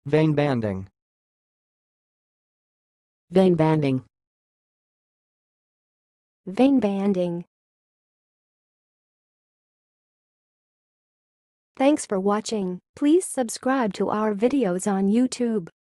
veinbanding, veinbanding, Veinbanding. Thanks for watching. Please subscribe to our videos on YouTube.